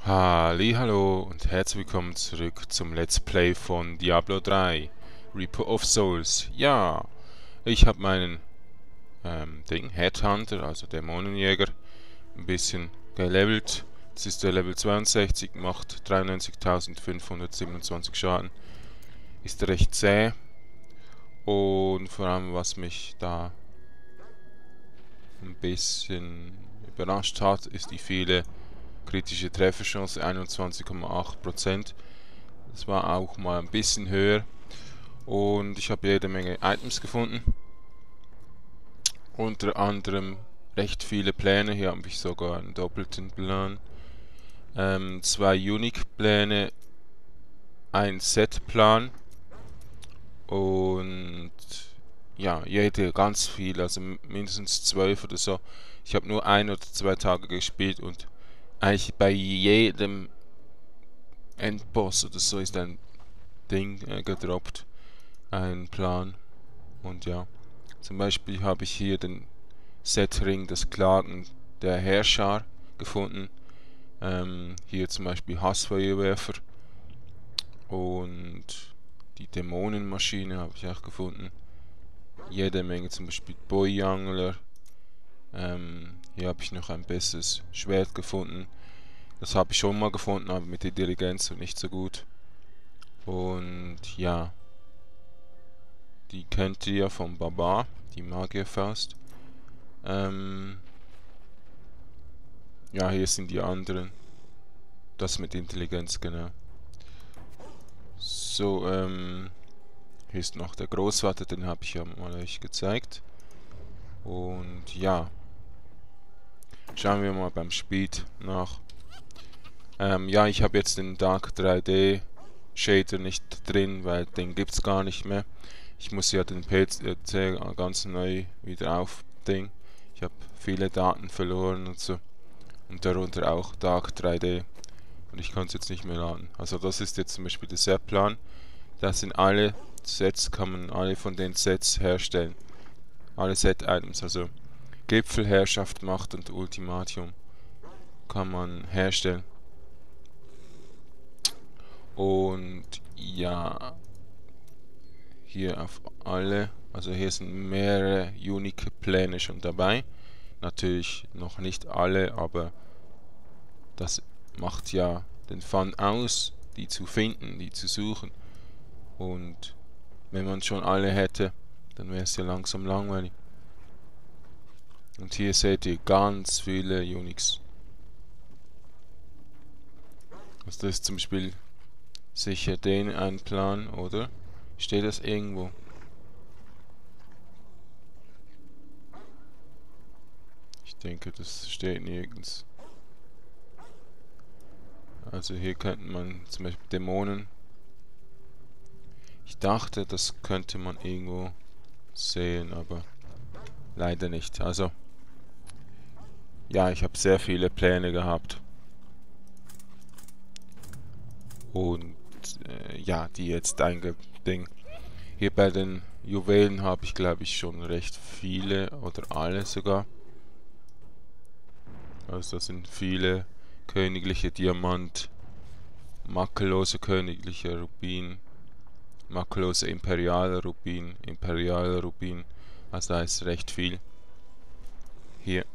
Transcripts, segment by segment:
Hallo und herzlich willkommen zurück zum Let's Play von Diablo 3 Reaper of Souls. Ja, ich habe meinen Headhunter, also Dämonenjäger, ein bisschen gelevelt. Das ist der Level 62, macht 93.527 Schaden. Ist recht zäh und vor allem was mich da ein bisschen überrascht hat, ist die viele kritische Trefferchance, 21,8%. Das war auch mal ein bisschen höher. Und ich habe jede Menge Items gefunden. Unter anderem recht viele Pläne. Hier habe ich sogar einen doppelten Plan. Zwei Unique-Pläne, ein Set-Plan. Und ja, jede ganz viel, also mindestens 12 oder so. Ich habe nur 1 oder 2 Tage gespielt und eigentlich bei jedem Endboss oder so ist ein Ding gedroppt. Ein Plan. Und ja, zum Beispiel habe ich hier den Setring, das Klagen der Herrscher gefunden. Hier zum Beispiel Hassfeuerwerfer und die Dämonenmaschine habe ich auch gefunden. Jede Menge, zum Beispiel Boyangler. Hier habe ich noch ein besseres Schwert gefunden. Das habe ich schon mal gefunden, aber mit der Intelligenz nicht so gut. Und ja, die kennt ihr ja vom Barbar, die Magierfaust. Ähm, ja, hier sind die anderen. Das mit Intelligenz, genau. So, hier ist noch der Großvater, den habe ich ja mal euch gezeigt. Und ja, schauen wir mal beim Speed nach. Ja, ich habe jetzt den Dark 3D Shader nicht drin, weil den gibt's gar nicht mehr. Ich muss ja den PC ganz neu wieder aufdingen. Ich habe viele Daten verloren und so. Und darunter auch Dark 3D. Und ich kann es jetzt nicht mehr laden. Also das ist jetzt zum Beispiel der Set-Plan. Das sind alle Sets, kann man alle von den Sets herstellen. Alle Set-Items, also Gipfelherrschaft, Macht und Ultimatium kann man herstellen. Und ja, hier auf alle, also hier sind mehrere unique Pläne schon dabei. Natürlich noch nicht alle, aber das macht ja den Fun aus, die zu finden, die zu suchen. Und wenn man schon alle hätte, dann wäre es ja langsam langweilig. Und hier seht ihr ganz viele Unix. Also das ist zum Beispiel sicher den ein Plan, oder? Steht das irgendwo? Ich denke, das steht nirgends. Also hier könnte man zum Beispiel Dämonen. Ich dachte, das könnte man irgendwo sehen, aber leider nicht. Also, ja, ich habe sehr viele Pläne gehabt. Und ja, die jetzt eingedingt. Hier bei den Juwelen habe ich, glaube ich, schon recht viele oder alle sogar. Also das sind viele königliche Diamant, makellose königliche Rubin, makellose imperiale Rubin. Also da ist recht viel hier.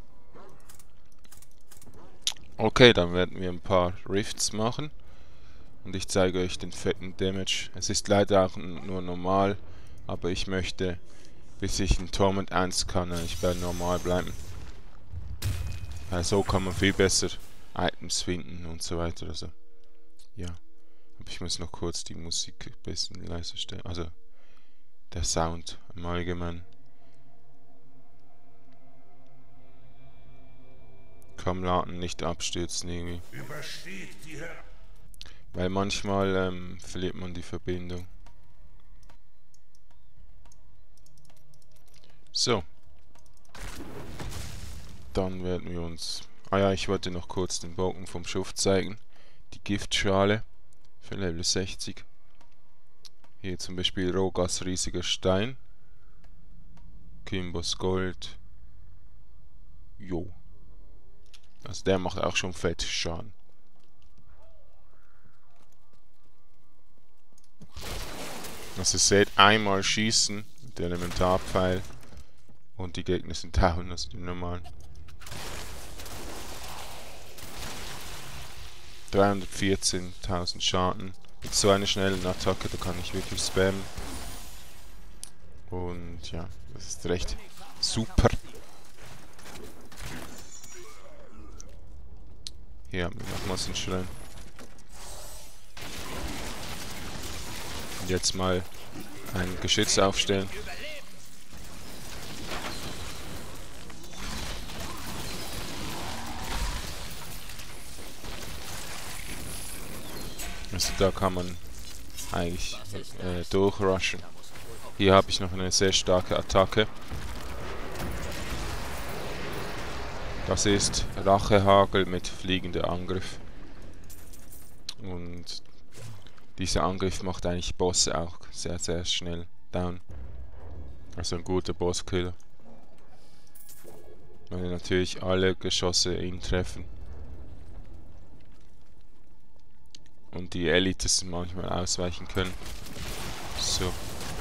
Okay, dann werden wir ein paar Rifts machen. Und ich zeige euch den fetten Damage. Es ist leider auch nur normal, aber ich möchte, bis ich in Torment 1 kann, ich bei normal bleiben. Weil so kann man viel besser Items finden und so weiter. Also, ja. Aber ich muss noch kurz die Musik ein bisschen leiser stellen. Also, der Sound im Allgemeinen. Kaum laden, nicht abstürzen irgendwie. Weil manchmal verliert man die Verbindung. So. Dann werden wir uns... Ah ja, ich wollte noch kurz den Bogen vom Schuft zeigen. Die Giftschale für Level 60. Hier zum Beispiel Rogas riesiger Stein. Kimbos Gold. Jo. Also der macht auch schon fett Schaden. Also ihr seht, einmal schießen, der Elementarpfeil, und die Gegner sind down, also die normalen. 314.000 Schaden. Mit so einer schnellen Attacke, da kann ich wirklich spammen. Und ja, das ist recht super. Hier haben wir nochmals einen Schrein. Und jetzt mal ein Geschütz aufstellen. Also da kann man eigentlich durchrushen. Hier habe ich noch eine sehr starke Attacke. Das ist Rachehagel mit fliegender Angriff. Und dieser Angriff macht eigentlich Bosse auch sehr, sehr schnell down. Also ein guter Bosskiller. Weil natürlich alle Geschosse ihn treffen. Und die Elites manchmal ausweichen können. So.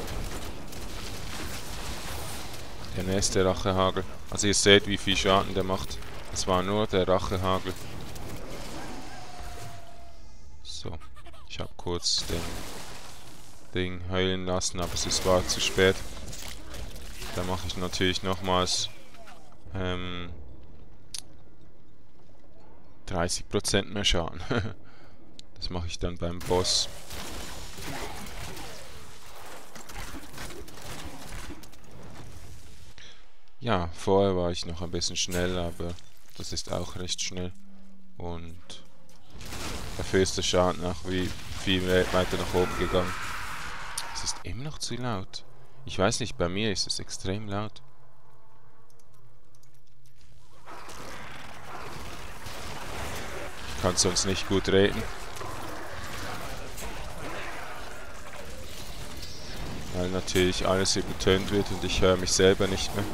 Der nächste Rachehagel. Also ihr seht, wie viel Schaden der macht. Das war nur der Rachehagel. So. Ich habe kurz den Ding heulen lassen, aber es war zu spät. Da mache ich natürlich nochmals 30% mehr Schaden. Das mache ich dann beim Boss. Ja, vorher war ich noch ein bisschen schnell, aber das ist auch recht schnell. Und dafür ist der Schaden auch wie viel weiter nach oben gegangen. Es ist immer noch zu laut. Ich weiß nicht, bei mir ist es extrem laut. Ich kann sonst nicht gut reden. Weil natürlich alles übertönt wird und ich höre mich selber nicht mehr.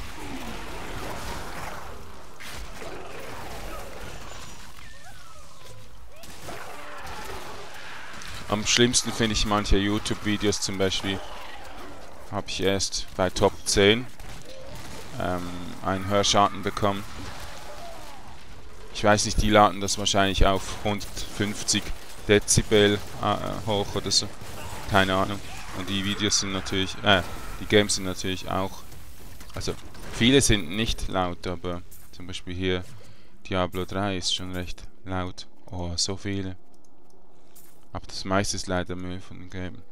Am schlimmsten finde ich manche YouTube-Videos, zum Beispiel habe ich erst bei Top 10 einen Hörschaden bekommen. Ich weiß nicht, die laden das wahrscheinlich auf 150 Dezibel hoch oder so. Keine Ahnung. Und die Videos sind natürlich, die Games sind natürlich auch, also viele sind nicht laut, aber zum Beispiel hier Diablo 3 ist schon recht laut. Oh, so viele. Aber das meiste ist leider Müll von dem Game.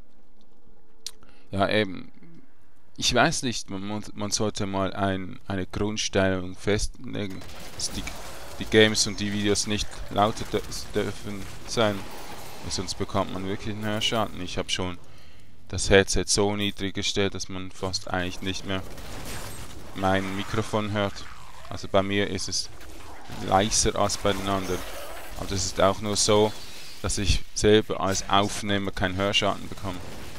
Ja, eben, ich weiß nicht, man sollte mal eine Grundstellung festlegen, dass die Games und die Videos nicht lauter dürfen sein, sonst bekommt man wirklich einen Hörschaden. Ich habe schon das Headset so niedrig gestellt, dass man fast eigentlich nicht mehr mein Mikrofon hört. Also bei mir ist es leiser als bei den anderen. Aber das ist auch nur so, dass ich selber als Aufnehmer keinen Hörschaden bekomme.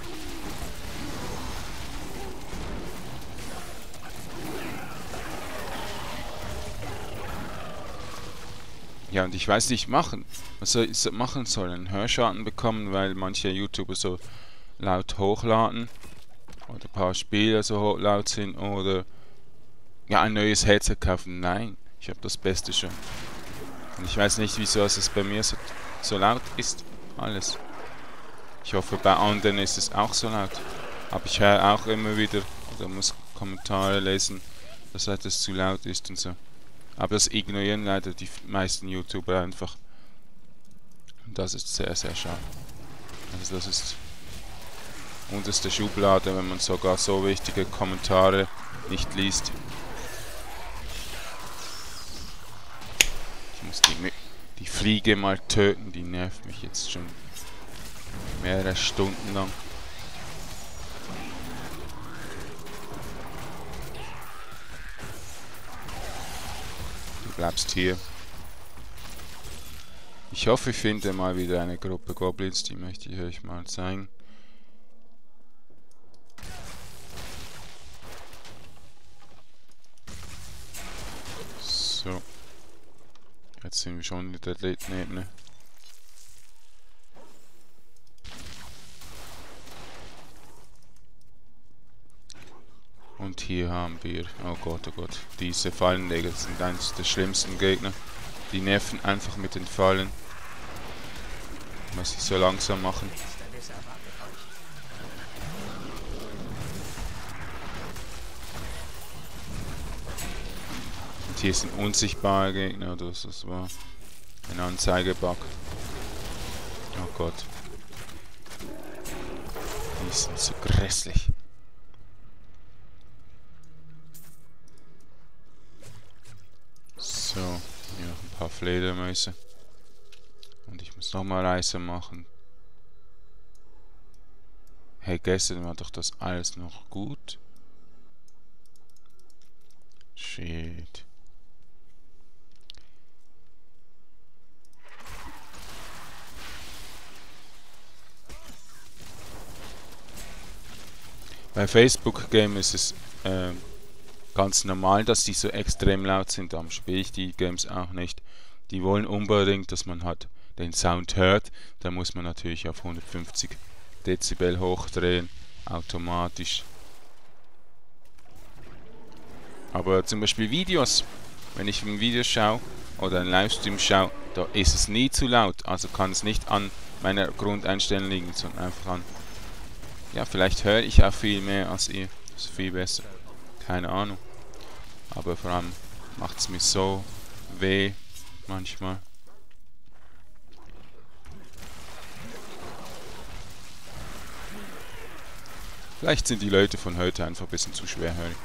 Ja, und ich weiß nicht was soll ich machen soll, einen Hörschaden bekommen, weil manche YouTuber so laut hochladen oder ein paar Spiele so laut sind oder ja, ein neues Headset kaufen. Nein, ich habe das Beste schon. Und ich weiß nicht, wieso es bei mir so laut ist. Alles. Ich hoffe, bei anderen ist es auch so laut. Aber ich höre auch immer wieder, oder muss Kommentare lesen, dass etwas zu laut ist und so. Aber das ignorieren leider die meisten YouTuber einfach. Und das ist sehr, sehr schade. Also das ist unterste Schublade, wenn man sogar so wichtige Kommentare nicht liest. Ich muss die Fliege mal töten, die nervt mich jetzt schon mehrere Stunden lang. Du bleibst hier. Ich hoffe, ich finde mal wieder eine Gruppe Goblins, die möchte ich euch mal zeigen. So. Jetzt sind wir schon in der dritten Ebene. Und hier haben wir, oh Gott, diese Fallenleger sind eines der schlimmsten Gegner. Die nerven einfach mit den Fallen. Muss ich so langsam machen. Und hier sind unsichtbare Gegner, das war ein Anzeigebug. Oh Gott. Die sind so grässlich. So, hier noch ein paar Fledermäuse. Und ich muss nochmal Reise machen. Hey, gestern war doch das alles noch gut. Shit. Bei Facebook Game ist es ganz normal, dass die so extrem laut sind. Darum spiele ich die Games auch nicht. Die wollen unbedingt, dass man halt den Sound hört. Da muss man natürlich auf 150 Dezibel hochdrehen, automatisch. Aber zum Beispiel Videos, wenn ich ein Video schaue oder einen Livestream schaue, da ist es nie zu laut. Also kann es nicht an meiner Grundeinstellung liegen, sondern einfach an... Ja, vielleicht höre ich auch viel mehr als ihr. Das ist viel besser. Keine Ahnung. Aber vor allem macht es mir so weh manchmal. Vielleicht sind die Leute von heute einfach ein bisschen zu schwerhörig.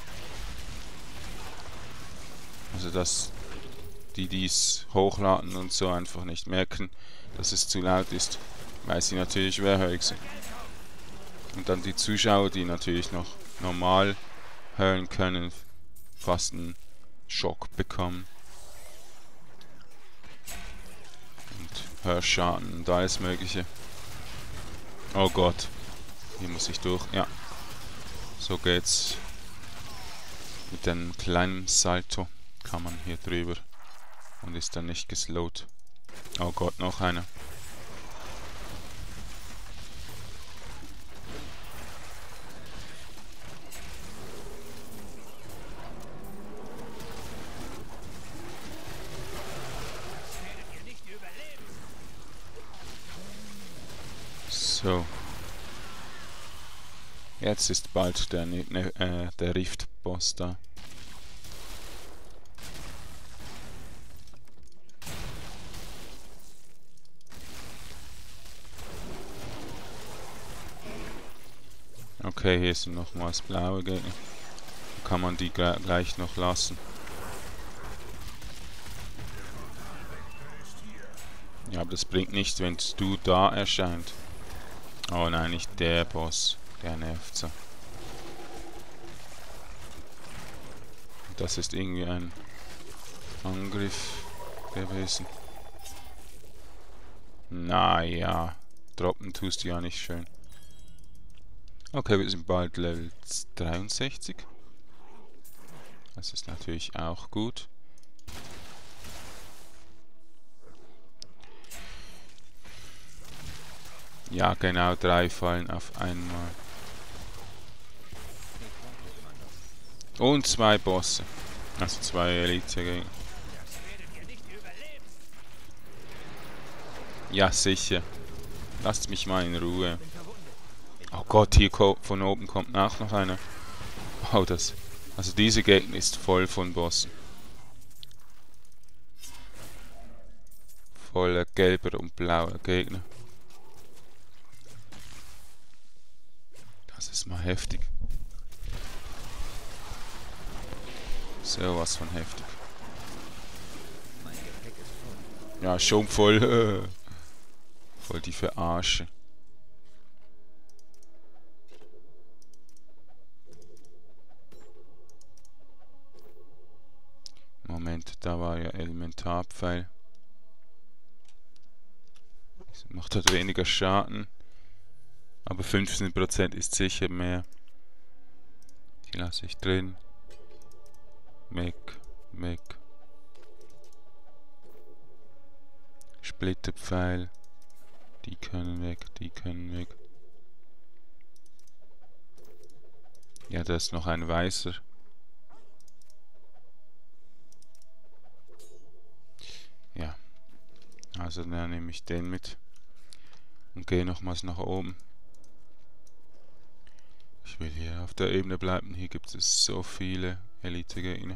Also dass die dies hochladen und so einfach nicht merken, dass es zu laut ist, weil sie natürlich schwerhörig sind. Und dann die Zuschauer, die natürlich noch normal hören können, fast einen Schock bekommen. Und Hörschaden und alles mögliche. Oh Gott. Hier muss ich durch. Ja. So geht's. Mit einem kleinen Salto kann man hier drüber. Und ist dann nicht geslowt. Oh Gott, noch einer. So. Jetzt ist bald der Rift-Boss da. Okay, hier sind nochmals blaue Gegner. Kann man die gleich noch lassen. Ja, aber das bringt nichts, wenn du da erscheint. Oh nein, nicht der Boss. Der nervt so. Das ist irgendwie ein Angriff gewesen. Naja, droppen tust du ja nicht schön. Okay, wir sind bald Level 63. Das ist natürlich auch gut. Ja, genau, 3 Fallen auf einmal. Und 2 Bosse. Also 2 Elite-Gegner. Ja, sicher. Lasst mich mal in Ruhe. Oh Gott, hier von oben kommt auch noch einer. Oh, das... Also diese Gegend ist voll von Bossen. Voller gelber und blauer Gegner. Das ist mal heftig. So was von heftig. Ja, schon voll. Voll die Verarsche. Moment, da war ja Elementarpfeil. Das macht halt weniger Schaden. Aber 15% ist sicher mehr. Die lasse ich drin. Weg. Splitterpfeil. Die können weg. Ja, da ist noch ein weißer. Ja, also dann nehme ich den mit und gehe nochmals nach oben. Ich will hier auf der Ebene bleiben. Hier gibt es so viele Elite-Gegner.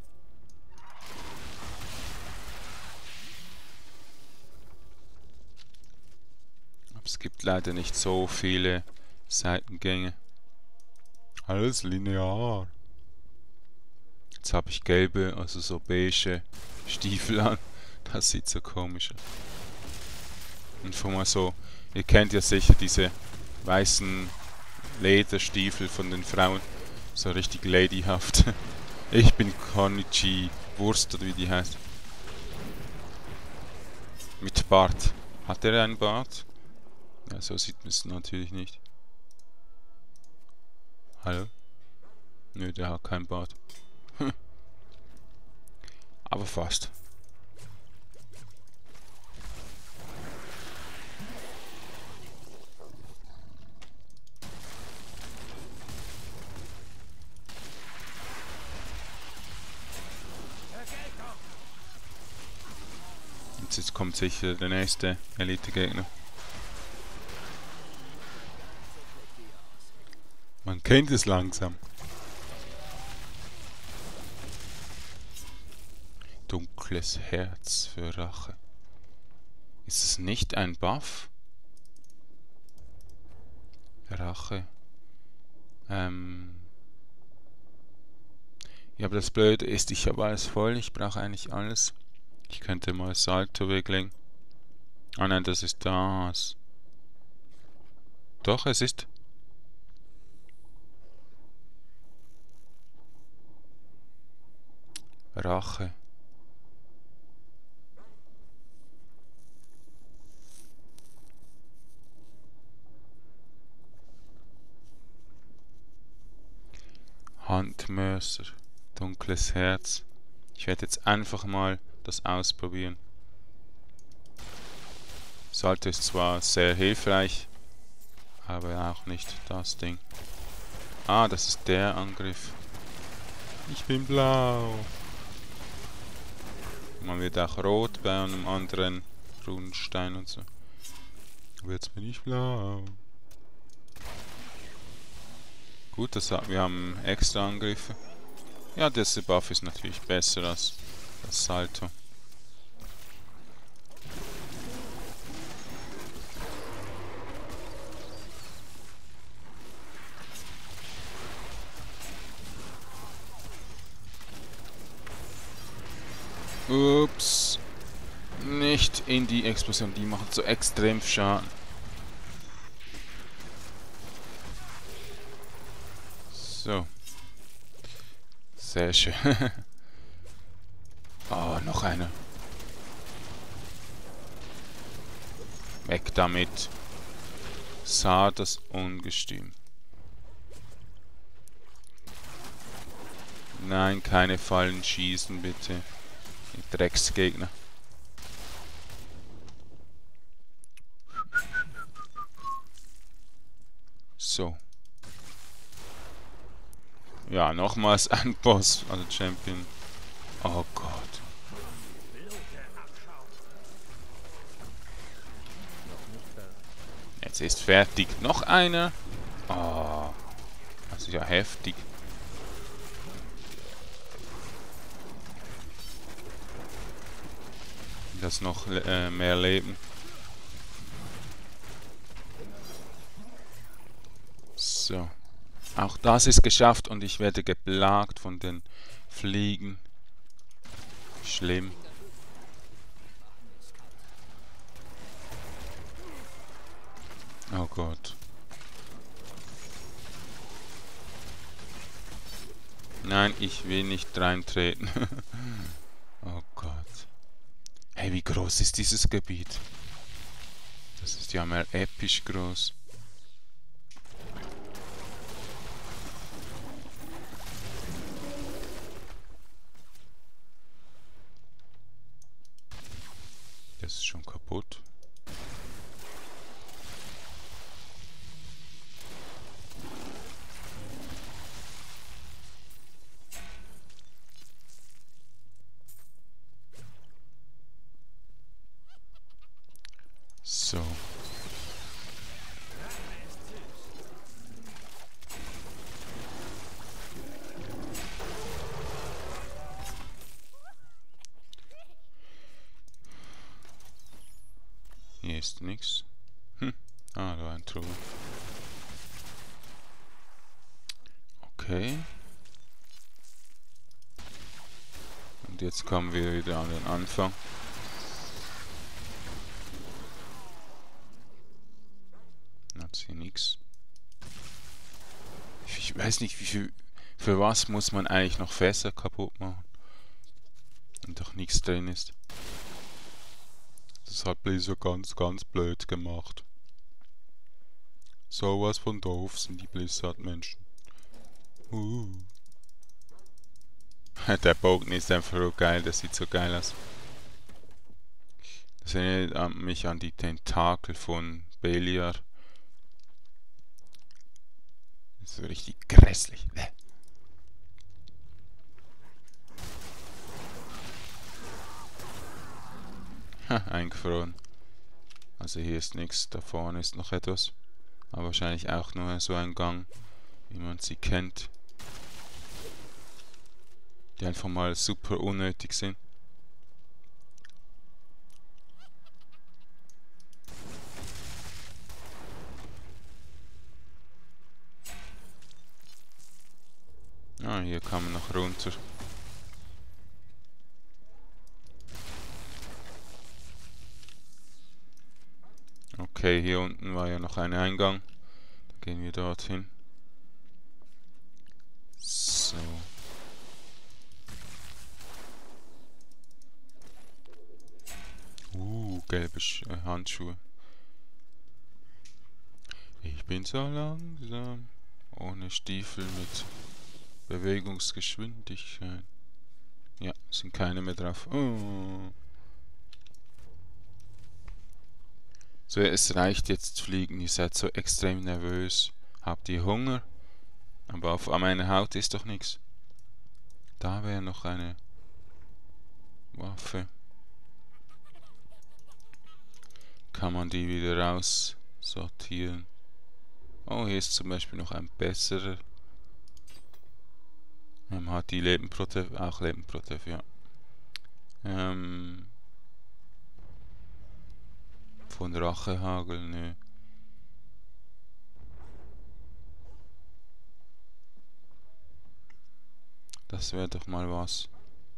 Aber es gibt leider nicht so viele Seitengänge. Alles linear. Jetzt habe ich gelbe, also so beige Stiefel an. Das sieht so komisch aus. Und von mal so, ihr kennt ja sicher diese weißen Lederstiefel von den Frauen. So richtig ladyhaft. Ich bin Konichi Wurst oder wie die heißt. Mit Bart. Hat er einen Bart? Ja, so sieht man es natürlich nicht. Hallo? Nö, der hat keinen Bart. Aber fast. Und jetzt kommt sicher der nächste Elite-Gegner. Man kennt es langsam. Dunkles Herz für Rache. Ist es nicht ein Buff? Rache. Ja, aber das Blöde ist, ich habe alles voll. Ich brauche eigentlich alles. Ich könnte mal Salto weglegen. Ah nein, das ist das. Doch, es ist. Rache. Handmörser. Dunkles Herz. Ich werde jetzt einfach mal das ausprobieren. Salto ist zwar sehr hilfreich, aber auch nicht das Ding. Ah, das ist der Angriff. Ich bin blau. Man wird auch rot bei einem anderen Runenstein und so. Aber jetzt bin ich blau. Gut, wir haben extra Angriffe. Ja, der Buff ist natürlich besser als das Salto. Ups. Nicht in die Explosion, die macht so extrem Schaden. So. Sehr schön. Oh, noch einer. Weg damit. Sah das Ungestüm. Nein, keine Fallen schießen, bitte. Die Drecksgegner. So. Ja, nochmals ein Boss, also Champion. Oh Gott. Jetzt ist fertig. Noch einer. Oh. Das ist ja heftig. Das noch mehr Leben. So. Auch das ist geschafft und ich werde geplagt von den Fliegen. Schlimm. Oh Gott. Nein, ich will nicht reintreten. Oh Gott. Hey, wie groß ist dieses Gebiet? Das ist ja mal episch groß. Das ist schon kaputt. So. Hier ist nichts. Ah, da war ein Truhe. Okay. Und jetzt kommen wir wieder an den Anfang. Hat's hier nichts. Ich weiß nicht, wie viel. Für was muss man eigentlich noch Fässer kaputt machen? Und doch nichts drin ist. Das hat Blizzard ganz, ganz blöd gemacht. Sowas von doof sind die Blizzard-Menschen. Der Bogen ist einfach so geil, das sieht so geil aus. Das erinnert mich an die Tentakel von Beliar. Das ist so richtig grässlich. Eingefroren. Also hier ist nichts, da vorne ist noch etwas. Aber wahrscheinlich auch nur so ein Gang, wie man sie kennt. Die einfach mal super unnötig sind. Ah, hier kann man noch runter. Okay, hier unten war ja noch ein Eingang. Da gehen wir dorthin. So. Gelbe Handschuhe. Ich bin so langsam. Ohne Stiefel mit Bewegungsgeschwindigkeit. Ja, sind keine mehr drauf. Oh. So, es reicht jetzt fliegen. Ihr seid so extrem nervös. Habt ihr Hunger? Aber auf meiner Haut ist doch nichts. Da wäre noch eine Waffe. Kann man die wieder raus sortieren. Oh, hier ist zum Beispiel noch ein besserer. Hat die Lebenprotef, auch Lebenprotef, ja. Von Rachehagel, nö. Das wäre doch mal was.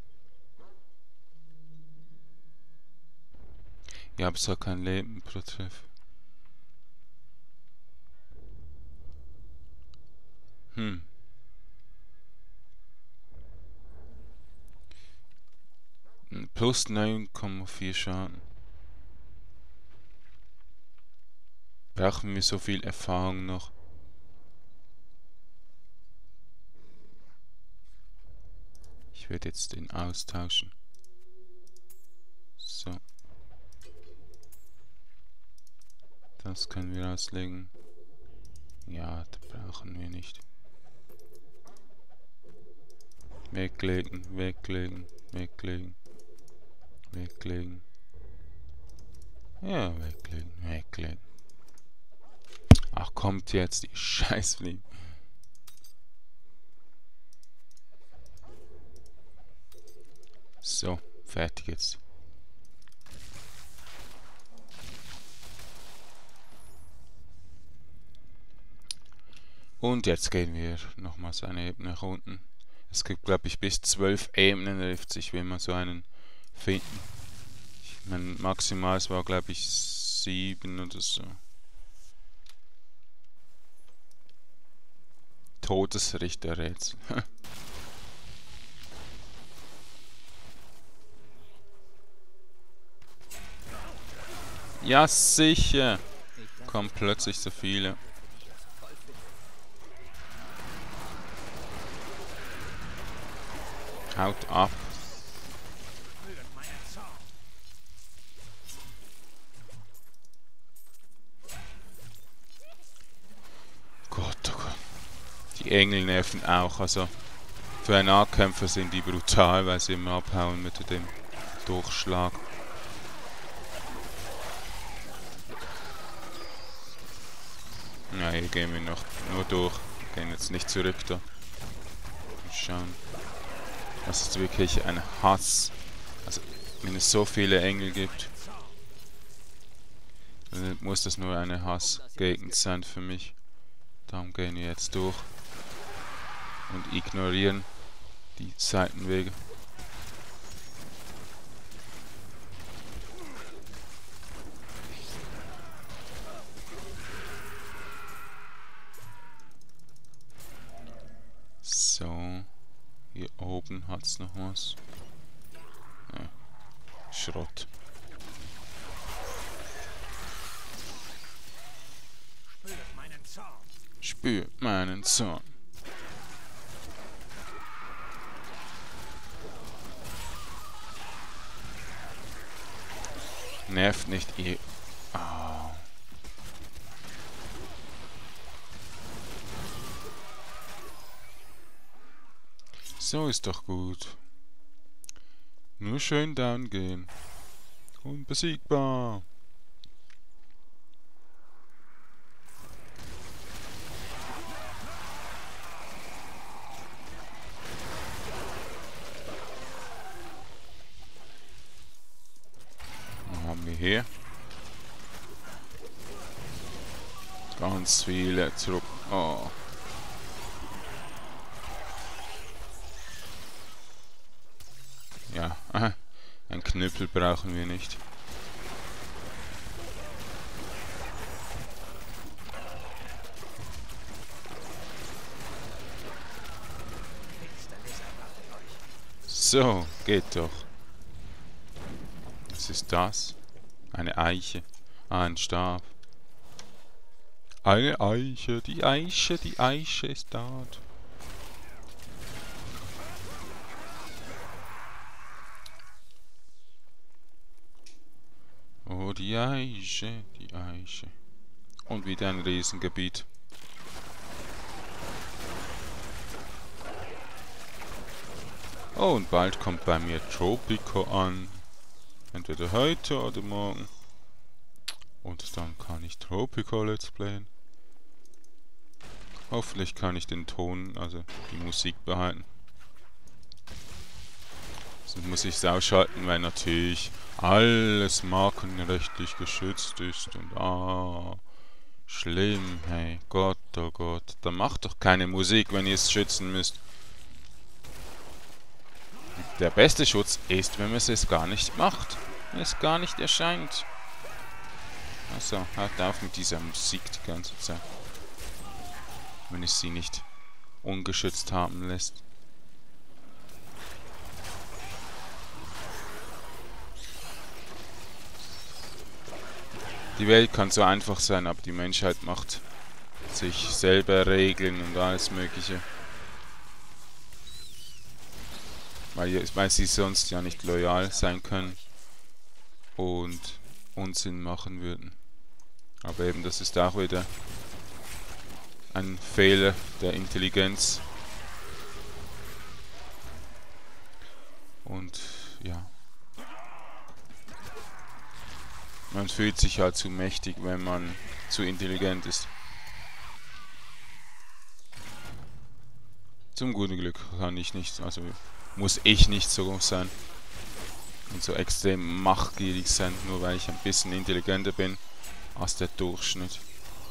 Ich habe zwar kein Lebenprotef. Plus 9,4 Schaden. Brauchen wir so viel Erfahrung noch? Ich werde jetzt den austauschen. So. Das können wir auslegen. Ja, das brauchen wir nicht. Weglegen, weglegen, weglegen, weglegen. Ja, weglegen, weglegen. Ach, kommt jetzt die Scheißfliege. So, fertig jetzt. Und jetzt gehen wir nochmals eine Ebene nach unten. Es gibt, glaube ich, bis 12 Ebenen trifft sich, wenn man so einen finden. Mein Maximal war, glaube ich, 7 oder so. Todesrichterrätsel. Ja, sicher. Kommen plötzlich so viele. Haut ab. Gott, oh Gott. Die Engel nerven auch. Also für einen Nahkämpfer sind die brutal, weil sie immer abhauen mit dem Durchschlag. gehen wir noch nur durch. Gehen jetzt nicht zurück da. Mal schauen. Das ist wirklich ein Hass. Also, wenn es so viele Engel gibt, dann muss das nur eine Hassgegend sein für mich. Darum gehen wir jetzt durch. Und ignorieren die Seitenwege. So, hier oben hat es noch was. Ja, Schrott. Spür meinen Zorn. Nervt nicht ihr. Oh. So ist doch gut. Nur schön down gehen. Unbesiegbar. Was haben wir hier? Ganz viele Truppen. Oh. Ja, ein Knüppel brauchen wir nicht. So, geht doch. Was ist das? Eine Eiche. Ah, ein Stab. Eine Eiche, die Eiche ist dort. Oh, die Eiche, die Eiche. Und wieder ein Riesengebiet. Oh, und bald kommt bei mir Tropico an. Entweder heute oder morgen. Und dann kann ich Tropico Let's Playen. Hoffentlich kann ich den Ton, also die Musik behalten. Sonst muss ich es ausschalten, weil natürlich alles markenrechtlich geschützt ist. Und schlimm, hey, Gott, oh Gott. Dann macht doch keine Musik, wenn ihr es schützen müsst. Der beste Schutz ist, wenn man es gar nicht macht. Wenn es gar nicht erscheint. Also, hört auf mit dieser Musik die ganze Zeit. Wenn es sie nicht ungeschützt haben lässt. Die Welt kann so einfach sein, aber die Menschheit macht sich selber Regeln und alles Mögliche. Weil sie sonst ja nicht loyal sein können und Unsinn machen würden. Aber eben, das ist auch wieder ein Fehler der Intelligenz. Und ja. Man fühlt sich halt zu mächtig, wenn man zu intelligent ist. Zum guten Glück kann ich nicht, also muss ich nicht so sein und so extrem machtgierig sein, nur weil ich ein bisschen intelligenter bin als der Durchschnitt.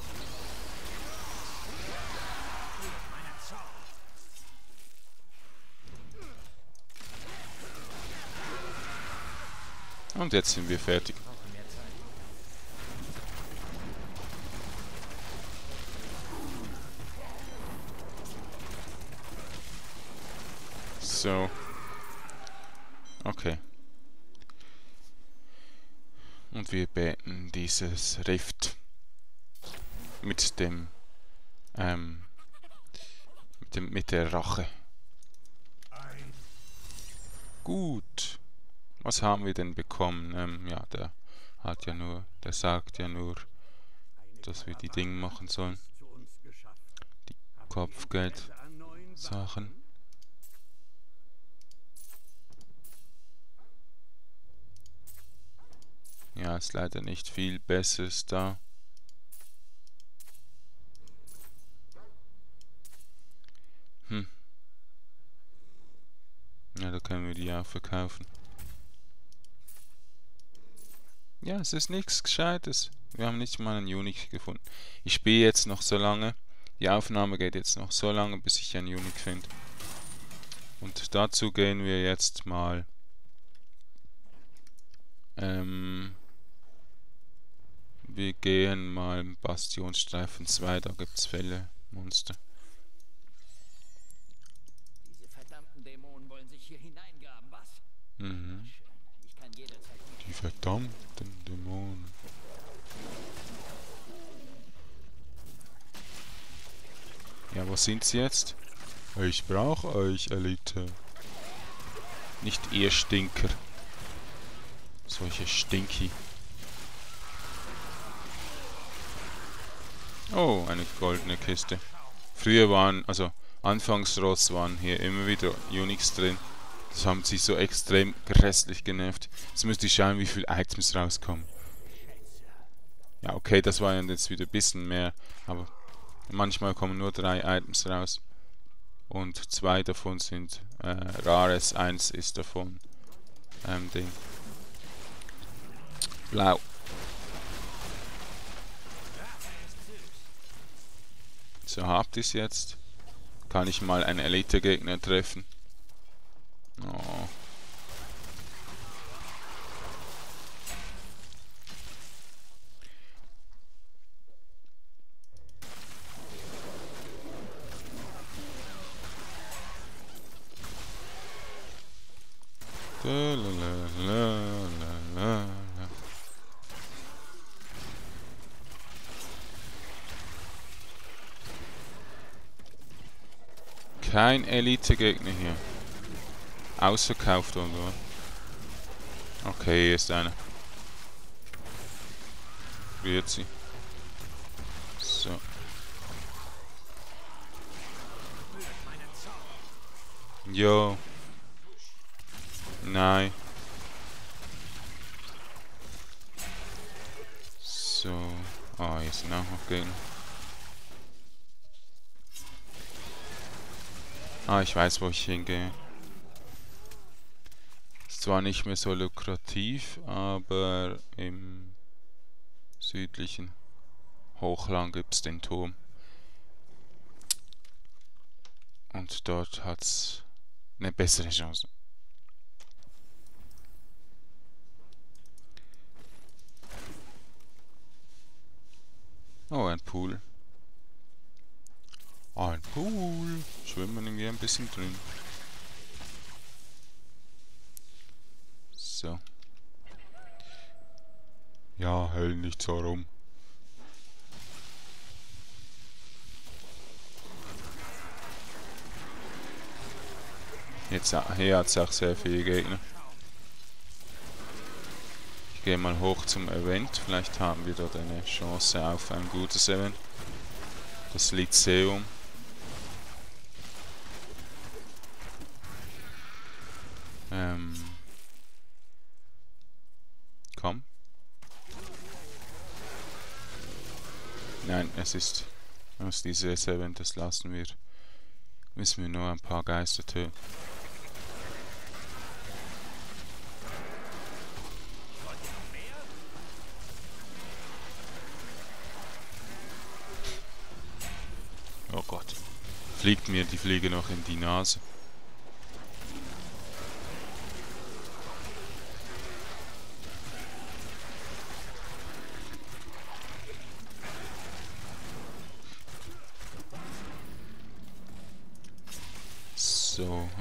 Und jetzt sind wir fertig. So. Okay. Und wir beenden dieses Rift mit mit der Rache. Gut. Was haben wir denn bekommen? Ja, der sagt ja nur, dass wir die Dinge machen sollen. Die Kopfgeld-Sachen. Ja, ist leider nicht viel Besseres da. die auch verkaufen. Ja, es ist nichts Gescheites. Wir haben nicht mal einen Unique gefunden. Ich spiele jetzt noch so lange. Die Aufnahme geht jetzt noch so lange, bis ich einen Unique finde. Und dazu gehen wir jetzt mal wir gehen mal im Bastionstreifen 2, da gibt es Fälle, Monster. Diese verdammten Dämonen wollen sich hier hineingraben, was? Mhm. Ich kann jederzeit Die verdammten Dämonen. Ja, wo sind sie jetzt? Ich brauche euch, Elite. Nicht ihr Stinker. Solche Stinky. Oh, eine goldene Kiste. Früher waren, also Anfangsross waren hier immer wieder Unix drin. Das haben sie so extrem grässlich genervt. Jetzt müsste ich schauen, wie viele Items rauskommen. Ja, okay, das war jetzt wieder ein bisschen mehr, aber manchmal kommen nur 3 Items raus. Und 2 davon sind Rares, 1 ist davon Ding. Blau. So, habt ihr es jetzt? Kann ich mal einen Elite-Gegner treffen? Oh. Kein Elite-Gegner hier. Ausverkauft oder? Okay, hier ist einer. Rührt sie. So. Jo. Nein. So. Ah, hier sind auch noch Gegner. Ah, ich weiß, wo ich hingehe. Ist zwar nicht mehr so lukrativ, aber im südlichen Hochland gibt es den Turm. Und dort hat es eine bessere Chance. Oh, ein Pool. Ein Pool. Schwimmen wir ein bisschen drin. So. Ja, heul nicht so rum. Jetzt hier hat es auch sehr viele Gegner. Ich gehe mal hoch zum Event. Vielleicht haben wir dort eine Chance auf ein gutes Event. Das Lyzeum. Komm. Nein, es ist aus dieses Event, das lassen wir. Müssen wir nur ein paar Geister töten. Oh Gott. Fliegt mir die Fliege noch in die Nase. So,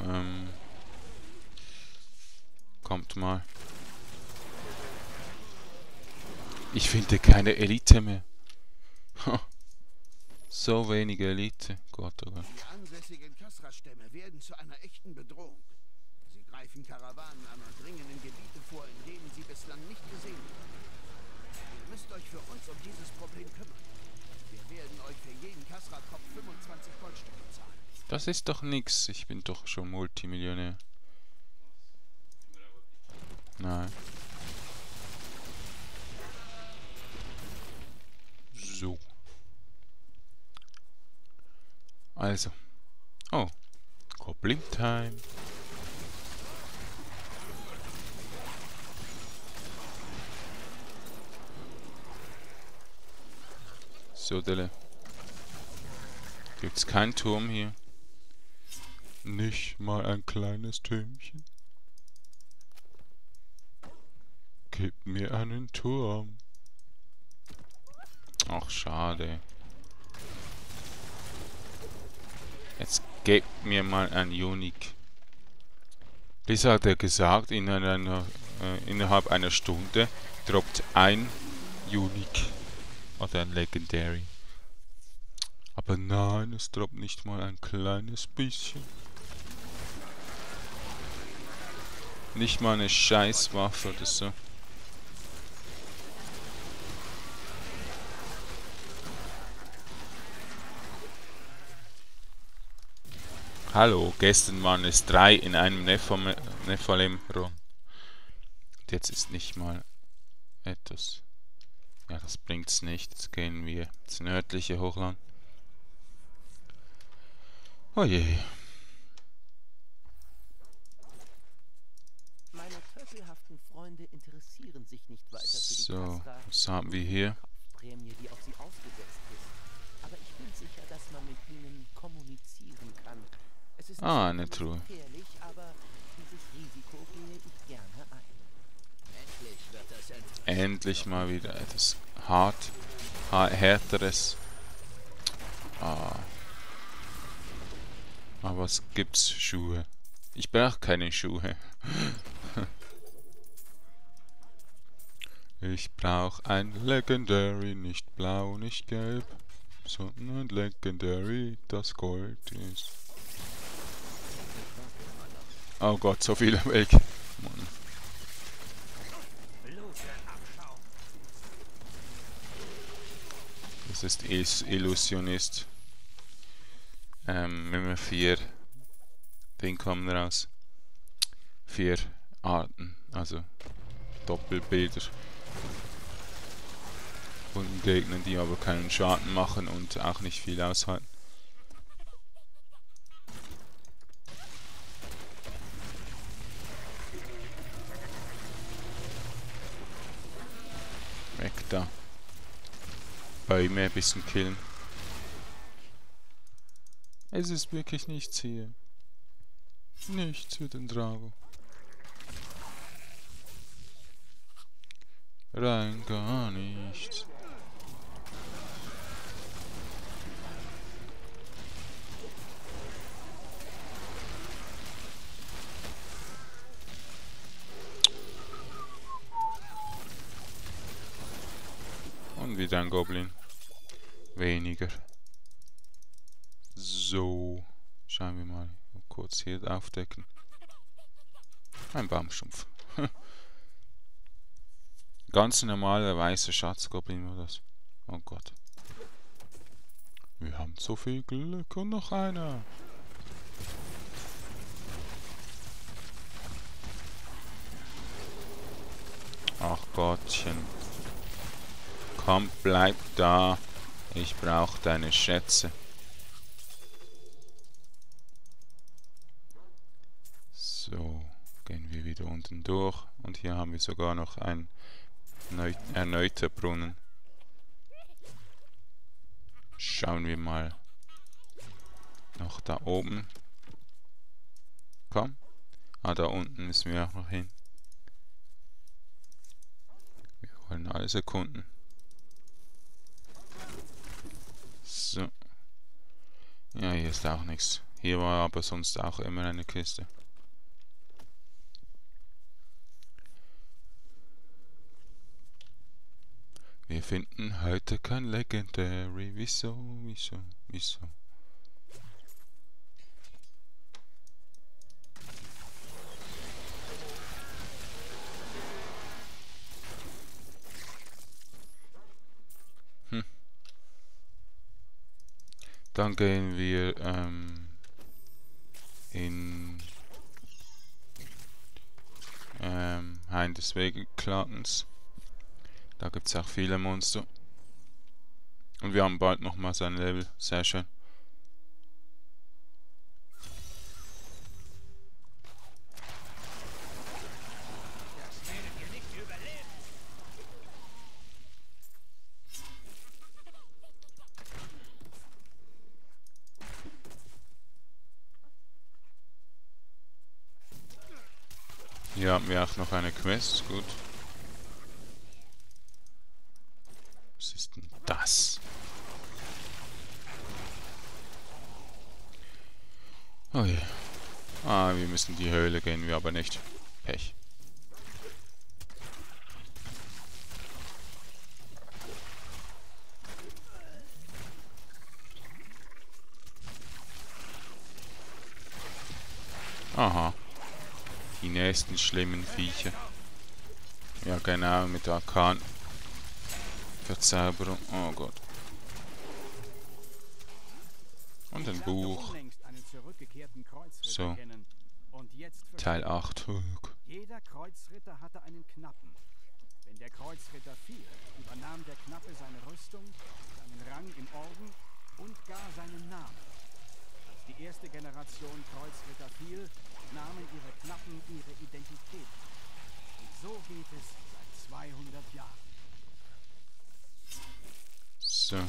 kommt mal. Ich finde keine Elite mehr. So wenige Elite. Gott, oh Gott. Die ansässigen Kasra-Stämme werden zu einer echten Bedrohung. Sie greifen Karawanen an und dringen in Gebiete vor, in denen sie bislang nicht gesehen wurden. Ihr müsst euch für uns um dieses Problem kümmern. Wir werden euch für jeden Kasra-Kopf 25 Goldstücke zahlen. Das ist doch nix. Ich bin doch schon Multimillionär. Nein. So. Also. Oh. Goblin Time. So, Delle. Gibt's keinen Turm hier? Nicht mal ein kleines Türmchen? Gib mir einen Turm. Ach, schade. Jetzt gebt mir mal ein Unique. Lisa hat ja gesagt, innerhalb einer Stunde droppt ein Unique. Oder ein Legendary. Aber nein, es droppt nicht mal ein kleines bisschen. Nicht mal eine Scheißwaffe oder so. Hallo, gestern waren es 3 in einem Nephalem-Run. Und jetzt ist nicht mal etwas. Ja, das bringt's nicht. Jetzt gehen wir ins nördliche Hochland. Oh je. Meine pöbelhaften Freunde interessieren sich nicht weiter für die So, Kasra, was haben wir hier? Prämie, die auf sie ausgesetzt ist. Aber ich bin sicher, dass man mit ihnen kommunizieren kann. Es ist Eine Truhe. gefährlich, aber dieses Risiko gehe ich gerne ein. Endlich wird das Endlich mal wieder etwas härteres. Ah. Aber was gibt's? Schuhe. Ich brauche keine Schuhe. Ich brauche ein Legendary, nicht blau, nicht gelb, sondern ein Legendary, das Gold ist. Oh Gott, so viele weg. Mann. Das ist Illusionist. Nummer 4. Den kommen raus. 4 Arten, also Doppelbilder von Gegnern, die aber keinen Schaden machen und auch nicht viel aushalten. Weg da. Bäume ein bisschen killen. Es ist wirklich nichts hier. Nichts für den Drago. Rein gar nichts. Und wieder ein Goblin. Weniger. So. Schauen wir mal. Kurz hier aufdecken. Ein Baumstumpf. Ganz normaler weißer Schatzgoblin war das. Oh Gott. Wir haben so viel Glück und noch einer. Ach Gottchen. Komm, bleib da. Ich brauche deine Schätze. So, gehen wir wieder unten durch. Und hier haben wir sogar noch ein erneuter Brunnen. Schauen wir mal noch da oben. Komm. Ah, da unten müssen wir auch noch hin. Wir wollen alles erkunden. So. Ja, hier ist auch nichts. Hier war aber sonst auch immer eine Kiste. Wir finden heute kein Legendary. Wieso? Dann gehen wir in Hain des Wegeklatens. Da gibt es auch viele Monster. Und wir haben bald nochmal sein Level. Sehr schön. Hier haben wir auch noch eine Quest. Gut. Was ist denn das? Oh je. Ah, wir müssen die Höhle gehen, wir aber nicht. Pech. Aha. Die nächsten schlimmen Viecher. Ja genau, mit Arkan. Verzauberung. Oh Gott. Und ein Buch. So. Teil 8. Jeder Kreuzritter hatte einen Knappen. Wenn der Kreuzritter fiel, übernahm der Knappe seine Rüstung, seinen Rang im Orden und gar seinen Namen. Als die erste Generation Kreuzritter fiel, nahmen ihre Knappen ihre Identität. Und so geht es seit 200 Jahren. So.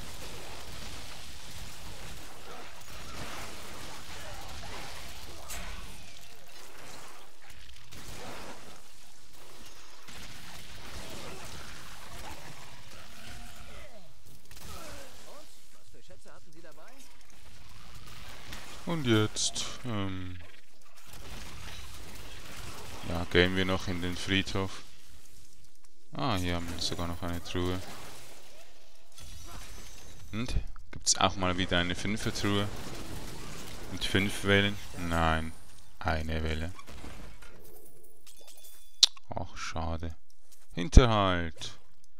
Und jetzt, ja, gehen wir noch in den Friedhof. Ah, hier haben wir sogar noch eine Truhe. Und? Gibt es auch mal wieder eine 5er-Truhe? Mit 5 Wellen? Nein, eine Welle. Ach, schade. Hinterhalt!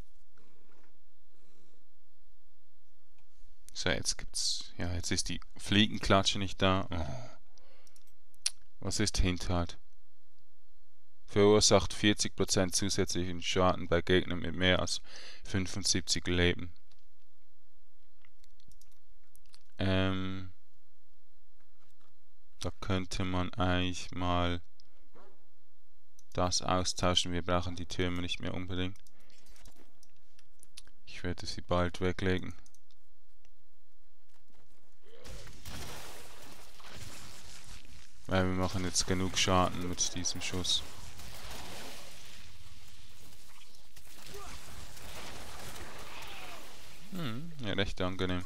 So, jetzt gibt's... Ja, jetzt ist die Fliegenklatsche nicht da. Oh. Was ist Hinterhalt? Verursacht 40% zusätzlichen Schaden bei Gegnern mit mehr als 75 Leben. Da könnte man eigentlich mal das austauschen. Wir brauchen die Türme nicht mehr unbedingt. Ich werde sie bald weglegen. Weil wir machen jetzt genug Schaden mit diesem Schuss. Ja, recht angenehm.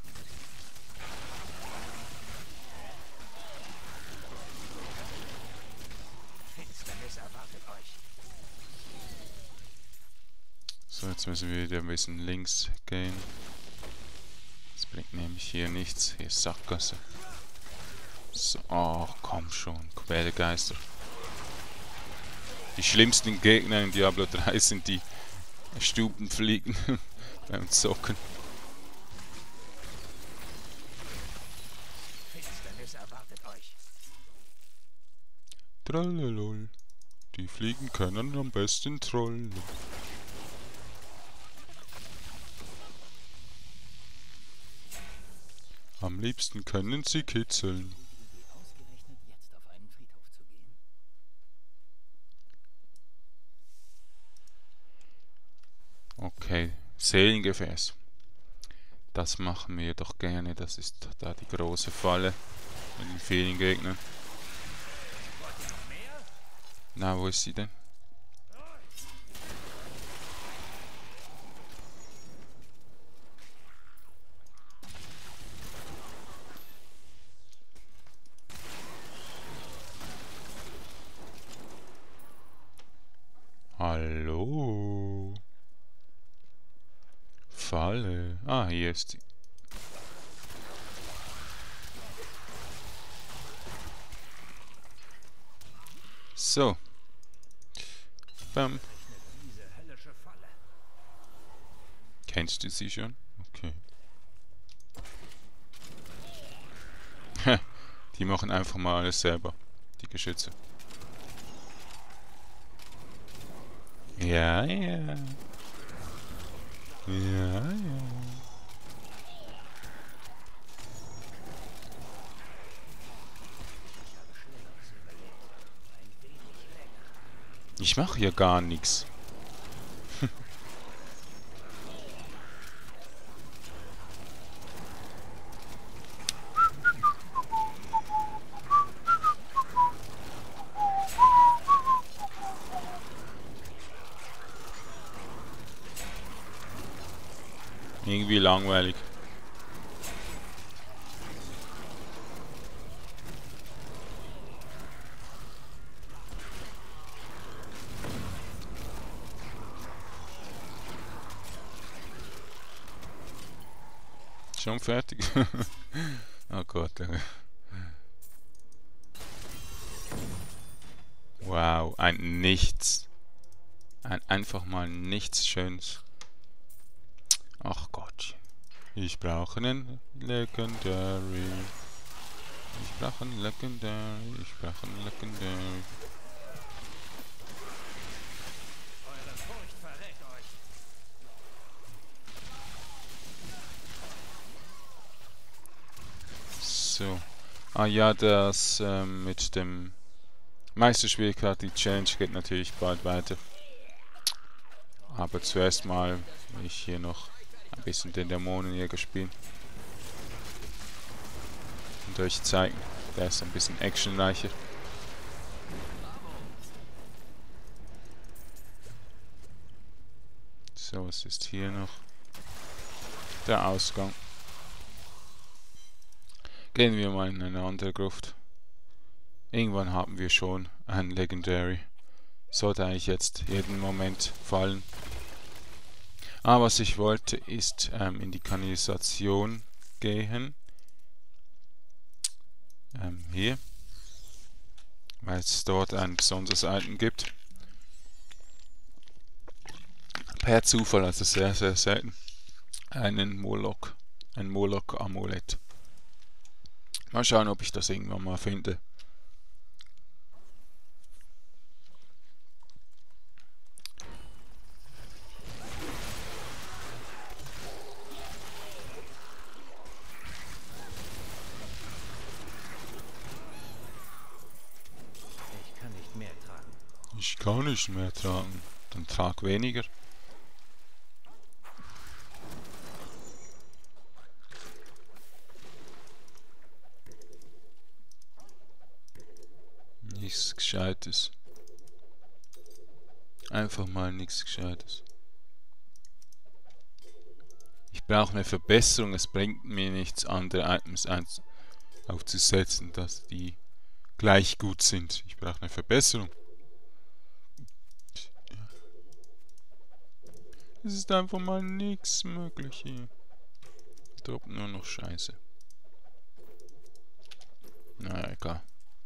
So, jetzt müssen wir wieder ein bisschen links gehen. Das bringt nämlich hier nichts. Hier ist Sackgasse. So, ach komm schon, Quälgeister. Die schlimmsten Gegner in Diablo 3 sind die Stubenfliegen beim Zocken. Trallalol. Die Fliegen können am besten trollen. Am liebsten können sie kitzeln. Ausgerechnet jetzt auf einen Friedhof zu gehen. Okay, Seelengefäß. Das machen wir doch gerne. Das ist da die große Falle mit den vielen Gegnern. Na, wo ist sie denn? Hallo? Falle. Ah, hier ist sie. So. Bam. Kennst du sie schon? Okay. Die machen einfach mal alles selber. Die Geschütze. Ja, ja. Ja, ja. Ich mache hier gar nichts. Irgendwie langweilig. Schon fertig? Oh Gott. Wow, ein Nichts. Einfach mal nichts Schönes. Ach Gott. Ich brauche einen Legendary. Ich brauche einen Legendary. Ich brauche einen Legendary. Eure Furcht verrät euch. So. Ah ja, das mit dem Meisterschwierigkeit, die Challenge geht natürlich bald weiter. Aber zuerst mal will ich hier noch ein bisschen den Dämonenjäger spielen. Und euch zeigen, der ist ein bisschen actionreicher. So, was ist hier noch? Der Ausgang. Gehen wir mal in eine andere Gruft. Irgendwann haben wir schon ein Legendary. Sollte eigentlich jetzt jeden Moment fallen. Aber was ich wollte, ist in die Kanalisation gehen. Hier. Weil es dort ein besonderes Item gibt. Per Zufall, also sehr, sehr selten. Ein Moloch-Amulett. Mal schauen, ob ich das irgendwann mal finde. Ich kann nicht mehr tragen. Ich kann nicht mehr tragen. Dann trag weniger. Nichts Gescheites. Einfach mal nichts Gescheites. Ich brauche eine Verbesserung. Es bringt mir nichts, andere Items aufzusetzen, dass die gleich gut sind. Ich brauche eine Verbesserung. Es ist einfach mal nichts möglich hier. Droppt nur noch Scheiße. Na egal.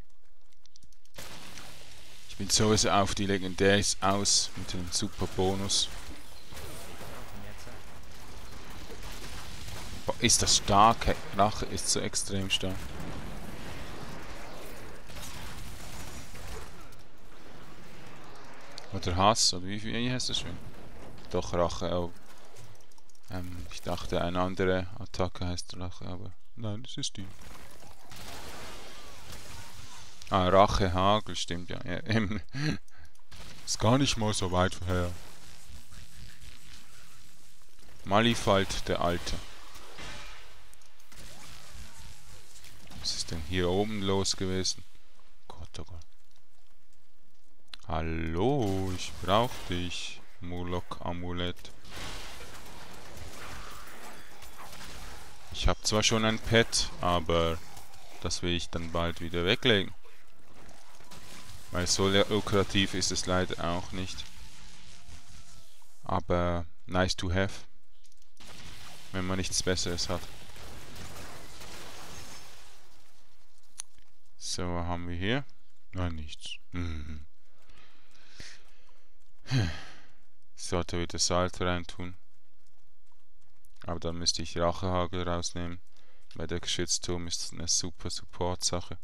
Ich bin sowieso auf die Legendärs aus mit dem super Bonus. Boah, ist das stark? Rache ist so extrem stark. Oder Hass, oder wie heißt das schon? Doch, Rache auch. Ich dachte, eine andere Attacke heißt Rache, aber nein, das ist die. Ah, Rache Hagel, stimmt ja. Ist gar nicht mal so weit her. Malifald der Alte. Was ist denn hier oben los gewesen? Gott, oh Gott. Hallo, ich brauch dich, Moloch-Amulett. Ich habe zwar schon ein Pet, aber das will ich dann bald wieder weglegen. Weil so lukrativ ist es leider auch nicht. Aber nice to have. Wenn man nichts Besseres hat. So, was haben wir hier? Nein, nichts. Ich sollte wieder Salz reintun. Aber dann müsste ich Rachehagel rausnehmen. Weil der Geschützturm ist eine super Support-Sache.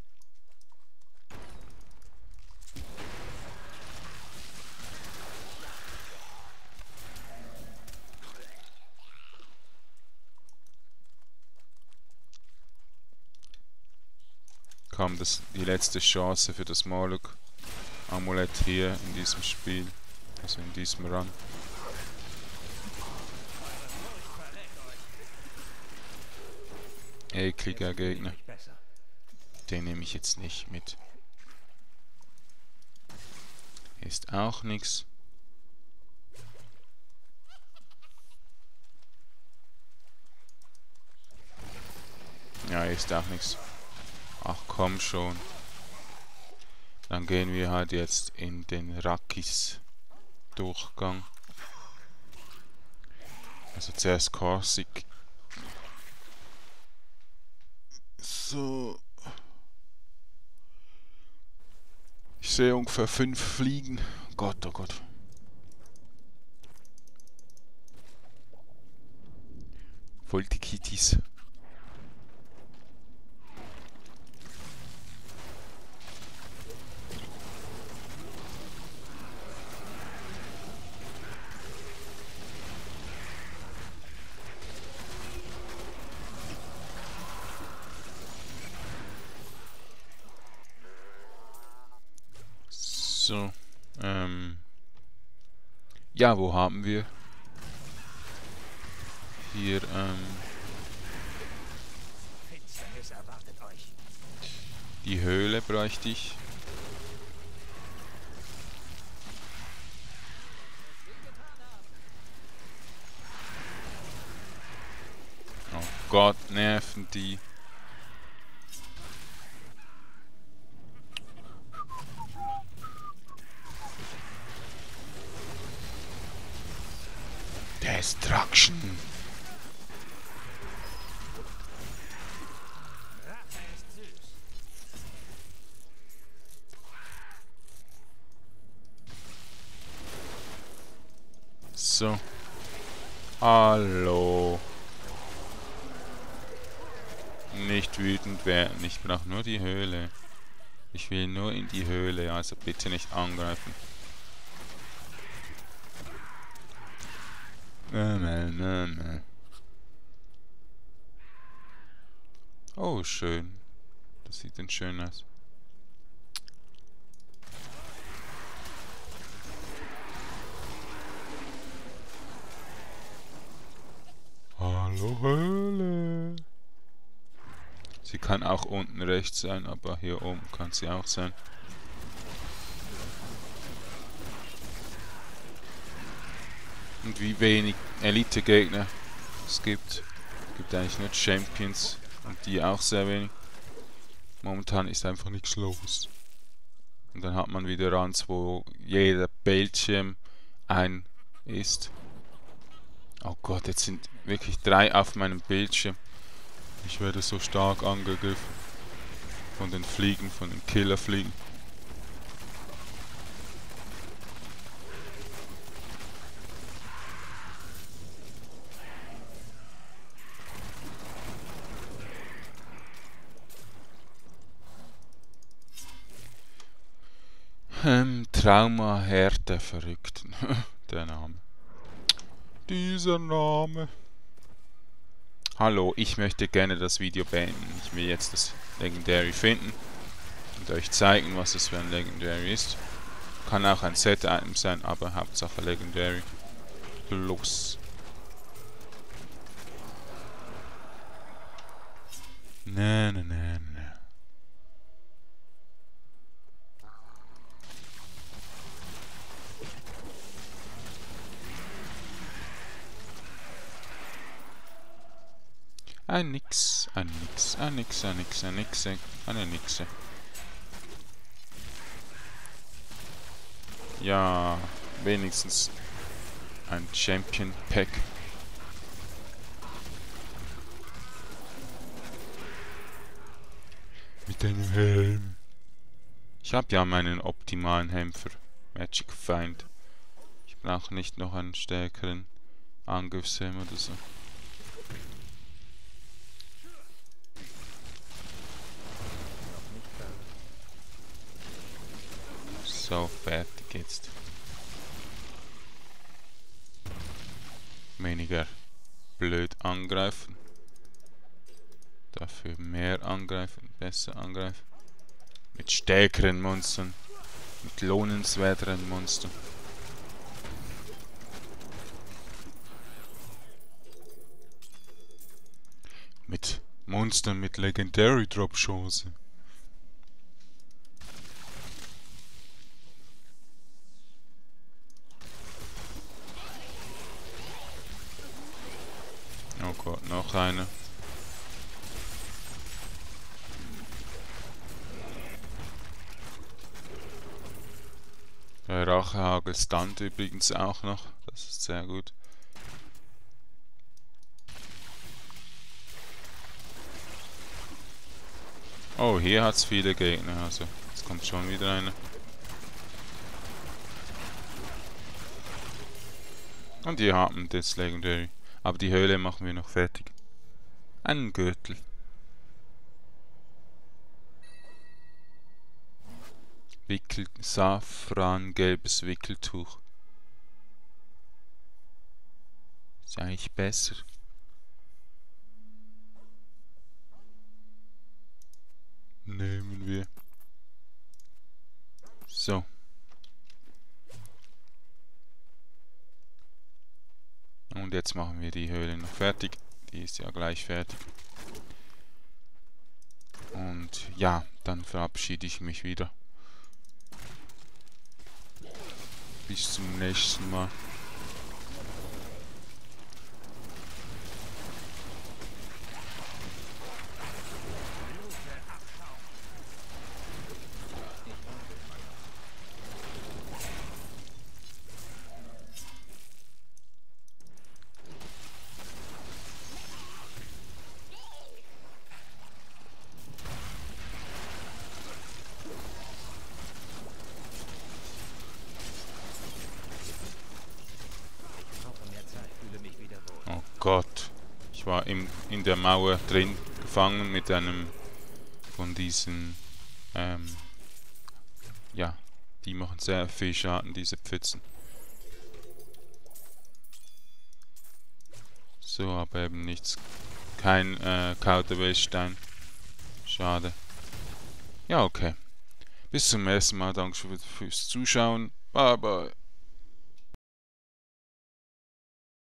Kam die letzte Chance für das Moloch-Amulett hier in diesem Spiel. Also in diesem Run. Ekliger Gegner. Den nehme ich jetzt nicht mit. Ist auch nichts. ist auch nichts. Ach komm schon. Dann gehen wir halt jetzt in den Rakis-Durchgang. Also zuerst Korsik. So. Ich sehe ungefähr 5 Fliegen. Gott, oh Gott. Voll die Kitties. So, ja, wo haben wir? Hier, Finsternis erwartet euch. die Höhle bräuchte ich. Oh Gott, nerven die. Destruction. Rache ist süß. So. Hallo. Nicht wütend werden. Ich brauche nur die Höhle. Ich will nur in die Höhle, also bitte nicht angreifen. Oh, schön. Das sieht denn schön aus. Hallo Höhle. Sie kann auch unten rechts sein, aber hier oben kann sie auch sein. Und wie wenig Elite-Gegner es gibt. Es gibt eigentlich nur Champions und die auch sehr wenig. Momentan ist einfach nichts los. Und dann hat man wieder Runs, wo jeder Bildschirm ein ist. Oh Gott, jetzt sind wirklich 3 auf meinem Bildschirm. Ich werde so stark angegriffen. Von den Fliegen, von den Killerfliegen. Traumaherd der Verrückten. Der Name. Dieser Name. Hallo, ich möchte gerne das Video beenden. Ich will jetzt das Legendary finden und euch zeigen, was es für ein Legendary ist. Kann auch ein Set-Item sein, aber Hauptsache Legendary. Los. Na, na, na, na. Ein Nix, ein Nix, ein Nix, ein Nix, ein Nixe, eine Nixe. Ja, wenigstens ein Champion Pack. Mit einem Helm. Ich habe ja meinen optimalen Helm für Magic Find. Ich brauche nicht noch einen stärkeren Angriffshelm oder so. So, fertig jetzt. Weniger blöd angreifen. Dafür mehr angreifen, besser angreifen. Mit stärkeren Monstern. Mit lohnenswerteren Monstern. Mit Monstern mit Legendary Drop Chance. Oh Gott, noch eine. Der Rachehagel stunt übrigens auch noch. Das ist sehr gut. Oh, hier hat es viele Gegner, also jetzt kommt schon wieder einer. Und hier haben das Legendary. Aber die Höhle machen wir noch fertig. Einen Gürtel. Safrangelbes Wickeltuch. Ist eigentlich besser. Nehmen wir. So. Und jetzt machen wir die Höhle noch fertig. Die ist ja gleich fertig. Und ja, dann verabschiede ich mich wieder. Bis zum nächsten Mal. Oh Gott, ich war in der Mauer drin gefangen mit einem von diesen, ja, die machen sehr viel Schaden, diese Pfützen. So, aber eben nichts, kein Kauderwelschstein. Schade. Ja, okay. Bis zum nächsten Mal, danke fürs Zuschauen. Bye bye.